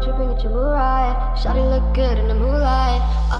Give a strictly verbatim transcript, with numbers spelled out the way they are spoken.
tripping at your Mariah. Shawty look good in the moonlight.